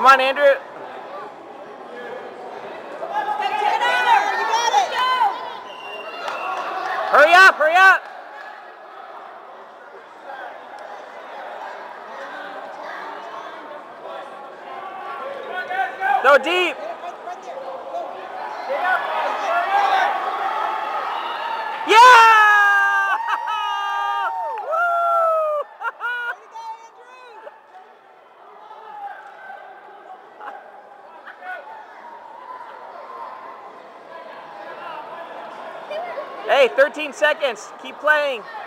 Come on, Andrew. Hurry up, hurry up. Throw deep. Yeah! Hey, 13 seconds. Keep playing.